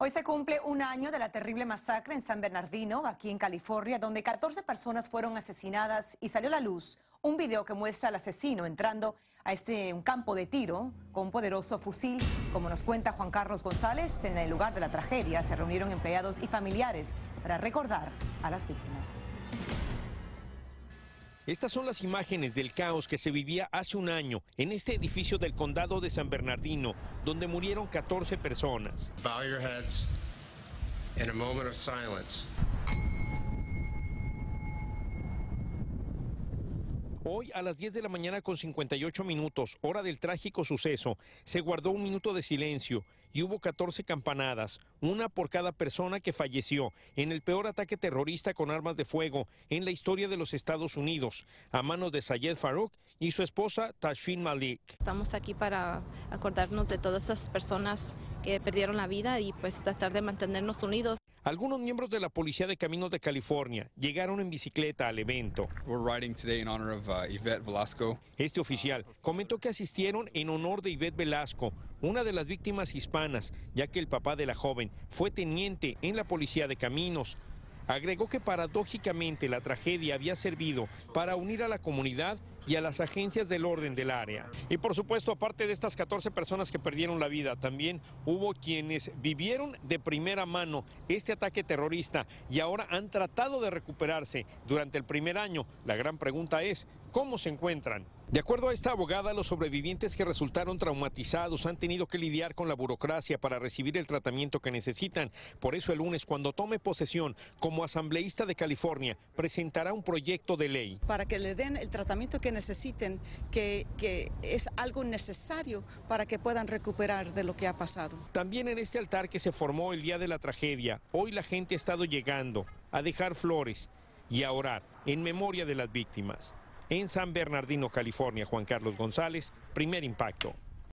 Hoy se cumple un año de la terrible masacre en San Bernardino, aquí en California, donde 14 personas fueron asesinadas y salió a la luz un video que muestra al asesino entrando a un campo de tiro con un poderoso fusil. Como nos cuenta Juan Carlos González, en el lugar de la tragedia se reunieron empleados y familiares para recordar a las víctimas. Estas son las imágenes del caos que se vivía hace un año en este edificio del condado de San Bernardino, donde murieron 14 personas. Bow your heads in a moment of silence. Hoy a las 10 de la mañana con 58 minutos, hora del trágico suceso, se guardó un minuto de silencio y hubo 14 campanadas, una por cada persona que falleció en el peor ataque terrorista con armas de fuego en la historia de los Estados Unidos, a manos de Sayed Farook y su esposa Tashfeen Malik. Estamos aquí para acordarnos de todas esas personas que perdieron la vida y pues tratar de mantenernos unidos. Algunos miembros de la Policía de Caminos de California llegaron en bicicleta al evento. Este oficial comentó que asistieron en honor de Yvette Velasco, una de las víctimas hispanas, ya que el papá de la joven fue teniente en la Policía de Caminos. Agregó que paradójicamente la tragedia había servido para unir a la comunidad y a las agencias del orden del área. Y por supuesto, aparte de estas 14 personas que perdieron la vida, también hubo quienes vivieron de primera mano este ataque terrorista y ahora han tratado de recuperarse durante el primer año. La gran pregunta es, ¿cómo se encuentran? De acuerdo a esta abogada, los sobrevivientes que resultaron traumatizados han tenido que lidiar con la burocracia para recibir el tratamiento que necesitan. Por eso el lunes, cuando tome posesión como asambleísta de California, presentará un proyecto de ley. Para que le den el tratamiento que necesiten, que es algo necesario para que puedan recuperar de lo que ha pasado. También en este altar que se formó el día de la tragedia, hoy la gente ha estado llegando a dejar flores y a orar en memoria de las víctimas. En San Bernardino, California, Juan Carlos González, Primer Impacto.